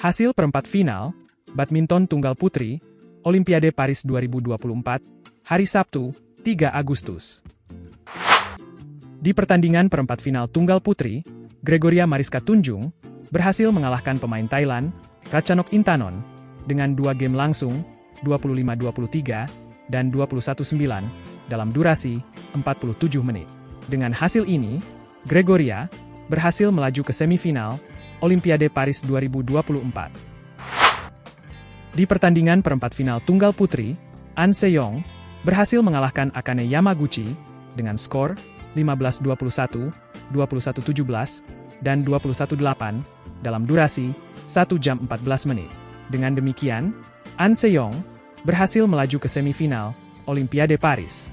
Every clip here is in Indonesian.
Hasil perempat final, badminton tunggal putri, Olimpiade Paris 2024, hari Sabtu, 3 Agustus. Di pertandingan perempat final tunggal putri, Gregoria Mariska Tunjung berhasil mengalahkan pemain Thailand, Ratchanok Intanon, dengan 2 game langsung, 25-23, dan 21-9, dalam durasi 47 menit. Dengan hasil ini, Gregoria berhasil melaju ke semifinal Olimpiade Paris 2024. Di pertandingan perempat final tunggal putri, An Se-young berhasil mengalahkan Akane Yamaguchi dengan skor 15-21, 21-17, dan 21-8 dalam durasi 1 jam 14 menit. Dengan demikian, An Se-young berhasil melaju ke semifinal Olimpiade Paris.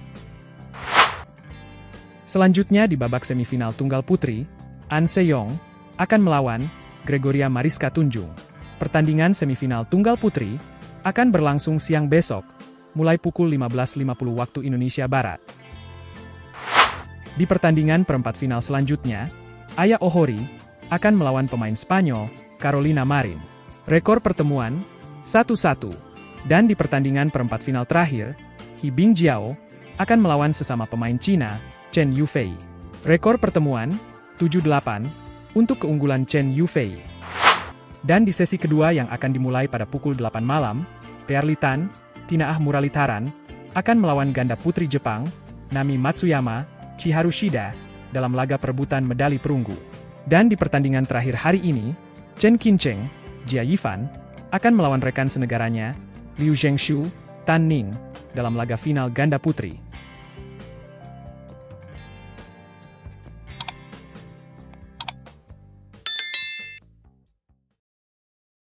Selanjutnya di babak semifinal tunggal putri, An Se-young akan melawan Gregoria Mariska Tunjung. Pertandingan semifinal tunggal putri akan berlangsung siang besok, mulai pukul 15.50 waktu Indonesia Barat. Di pertandingan perempat final selanjutnya, Aya Ohori akan melawan pemain Spanyol, Carolina Marin. Rekor pertemuan 1-1. Dan di pertandingan perempat final terakhir, He Bingjiao akan melawan sesama pemain Cina, Chen Yufei. Rekor pertemuan 7-8 untuk keunggulan Chen Yufei. Dan di sesi kedua yang akan dimulai pada pukul 8 malam, Pearly Tan, Tinaah Muralidharan akan melawan ganda putri Jepang, Nami Matsuyama, Chiharu Shida, dalam laga perebutan medali perunggu. Dan di pertandingan terakhir hari ini, Chen Qincheng, Jia Yifan, akan melawan rekan senegaranya, Liu Zhengshu, Tan Ning, dalam laga final ganda putri.